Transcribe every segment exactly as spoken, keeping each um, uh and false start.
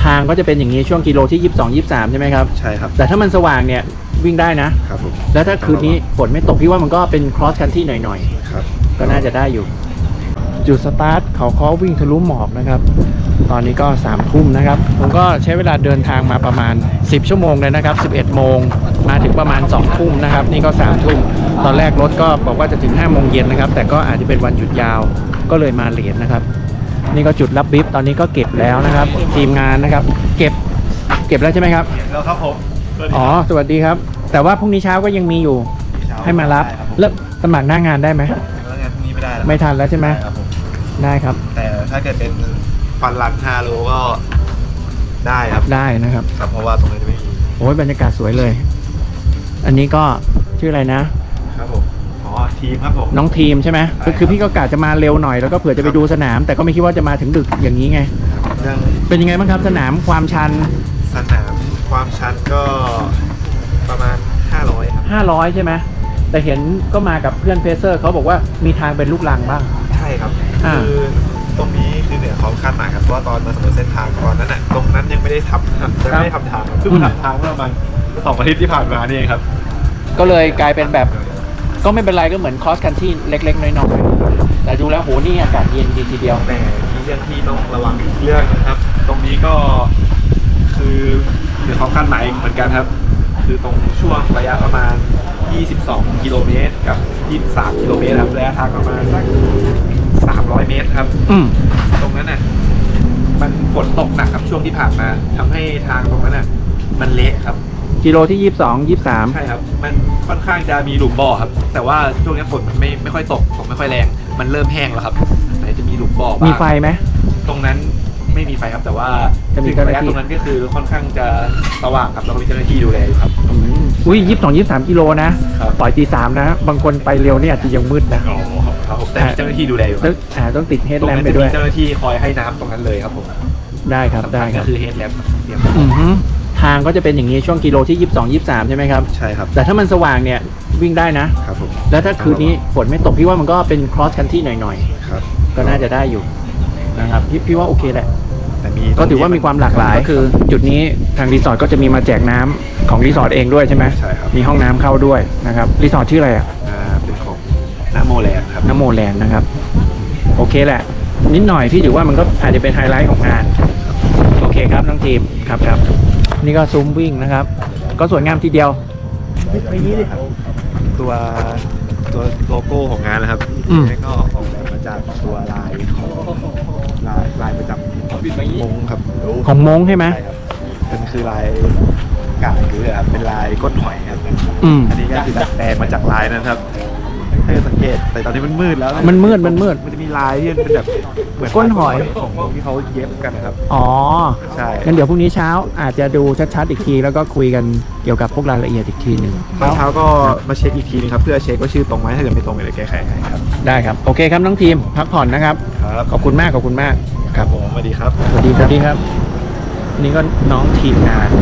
างก็จะเป็นอย่างนี้ช่วงกิโลที่ยี่สิบสอง ยี่สิบสามใช่ไหมครับใช่ครับแต่ถ้ามันสว่างเนี่ยวิ่งได้นะครับผมแล้วถ้าคืนนี้ฝนไม่ตกพี่ว่ามันก็เป็น cross country หน่อยๆครับก็น่าจะได้อยู่จุดสตาร์ทเขาค้อวิ่งทะลุหมอกนะครับตอนนี้ก็สามทุ่มนะครับผมก็ใช้เวลาเดินทางมาประมาณสิบชั่วโมงเลยนะครับสิบเอ็ดโมงมาถึงประมาณสองทุ่มนะครับนี่ก็สามทุ่มตอนแรกรถก็บอกว่าจะถึงห้าโมงเย็นนะครับแต่ก็อาจจะเป็นวันหยุดยาวก็เลยมาเลทนะครับนี่ก็จุดรับบิฟตอนนี้ก็เก็บแล้วนะครับทีมงานนะครับเก็บเก็บแล้วใช่ไหมครับแล้วครับผมอ๋อสวัสดีครับแต่ว่าพรุ่งนี้เช้าก็ยังมีอยู่ให้มารับแล้วสมัครหน้างานได้ไหมหน้างานพรุ่งนี้ไม่ได้ไม่ทันแล้วใช่ไหมได้ครับแต่ถ้าเกิดเป็นฟันรันห้าโลก็ได้ครับได้นะครับเพราะว่าตรงนี้จะไม่มีโอ้ยบรรยากาศสวยเลยอันนี้ก็ชื่ออะไรนะครับผมอ๋อทีมครับผมน้องทีมใช่ไหมก็คือพี่ก็กะจะมาเร็วหน่อยแล้วก็เผื่อจะไปดูสนามแต่ก็ไม่คิดว่าจะมาถึงดึกอย่างนี้ไงเป็นยังไงบ้างครับสนามความชันสนามความชันก็ประมาณห้าร้อยครับห้าร้อยใช่ไหมแต่เห็นก็มากับเพื่อนเพเซอร์เขาบอกว่ามีทางเป็นลูกรังบ้างใช่ครับคือตรงนี้คือเหนือเขาคาดหมายครับเพราะว่าตอนมาสำรวจเส้นทางตอนนั้นน่ะตรงนั้นยังไม่ได้ทำยังไม่ได้ทำทางเพิ่งทำทางเมื่อประมาณสองอาทิตย์ที่ผ่านมานี่เองครับก็เลยกลายเป็นแบบก็ไม่เป็นไรก็เหมือนคอสคันที่เล็กๆน้อยๆแต่ดูแล้วโหนี่อากาศเย็นดีทีเดียวแต่มีเรื่องที่ต้องระวังอีกเรื่องนะครับตรงนี้ก็คือเหนือเขาคาดหมายเหมือนกันครับคือตรงช่วงระยะประมาณยี่สิบสองกิโลเมตรกับยี่สิบสามกิโลเมตรครับระยะทางประมาณสักสามร้อยเมตรครับตรงนั้นน่ะมันฝนตกหนักครับช่วงที่ผ่านมาทำให้ทางตรงนั้นน่ะมันเละครับกิโลที่ยี่สิบสอง ยี่สิบสามใช่ครับมันค่อนข้างจะมีหลุมบ่อครับแต่ว่าช่วงนี้ฝนมันไม่ไม่ค่อยตกฝนไม่ค่อยแรงมันเริ่มแห้งแล้วครับแต่จะมีหลุมบ่อบ้างมีไฟไหมตรงนั้นไม่มีไฟครับแต่ว่าจะมีระยะตรงนั้นก็คือค่อนข้างจะสว่างครับแล้วก็มีเจ้าหน้าที่ดูแลอยู่ครับอุ้ยยี่สิบสอง ยี่สิบสามกิโลนะปล่อยตีสามนะบางคนไปเร็วเนี่ยอาจจะยังมืดนะอ๋อครับผมแต่เจ้าหน้าที่ดูแลอยู่ครับต้องติดเฮดแลมป์ไปด้วยเจ้าหน้าที่คอยให้น้ำตรงนั้นเลยครับผมได้ครับได้ครับคือเฮดแลมป์ทางก็จะเป็นอย่างนี้ช่วงกิโลที่ยี่สิบสอง ยี่สิบสามใช่ไหมครับใช่ครับแต่ถ้ามันสว่างเนี่ยวิ่งได้นะครับผมแล้วถ้าคืนนี้ฝนไม่ตกพี่ว่ามันก็เป็น cross country หน่อยๆครับก็น่าจะได้อยู่นะครับพี่พี่ว่าโอเคแหละก็ถือว่ามีความหลากหลายคือจุดนี้ทางรีสอร์ทก็จะมีมาแจกน้ำของรีสอร์ทเองด้วยใช่ไหมใช่ครับมีห้องน้ำเข้าด้วยนะครับรีสอร์ทชื่ออะไรอ่ะเป็นของน้ำโมแลนด์ครับน้ำโมแลนด์นะครับโอเคแหละนิดหน่อยพี่ถือว่ามันก็อาจจะเป็นไฮไลท์ของงานโอเคครับน้องทีมครับครับนี่ก็ซุ้มวิ่งนะครับก็สวยงามทีเดียวไปนี้ดิตัวตัวโลโก้ของงานนะครับแล้วก็ออกแบบมาจากตัวลายของลายลายประจำมงครับของมงใช่ไหมเป็นคือลายกาดหรือครับเป็นลายก้นหอยครับอันนี้ก็คือดัดแปลงมาจากลายนั้นครับให้สังเกตแต่ตอนนี้มันมืดแล้วมันมืดมันมืดมันจะมีลายที่เป็นแบบเหมือนก้นหอยของที่เขาเย็บกันนะครับอ๋อใช่งั้นเดี๋ยวพรุ่งนี้เช้าอาจจะดูชัดๆอีกทีแล้วก็คุยกันเกี่ยวกับพวกรายละเอียดอีกทีหนึ่งตอนเช้าก็มาเช็คอีกทีนึงครับเพื่อเช็คว่าชื่อตรงไหมถ้าเกิดไม่ตรงก็จะแก้ไขให้ครับได้ครับโอเคครับน้องทีมพักผ่อนนะครับครับขอบคุณมากขอบคุณมากครับผมสวัสดีครับสวัสดีสวัสดีครับนี่ก็น้องทีมงาน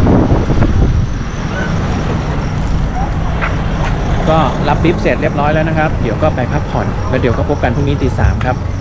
ก็รับบิฟเสร็จเรียบร้อยแล้วนะครับเดี๋ยวก็ไปพักผ่อนแล้วเดี๋ยวก็พบกันพรุ่งนี้ตีสามครับ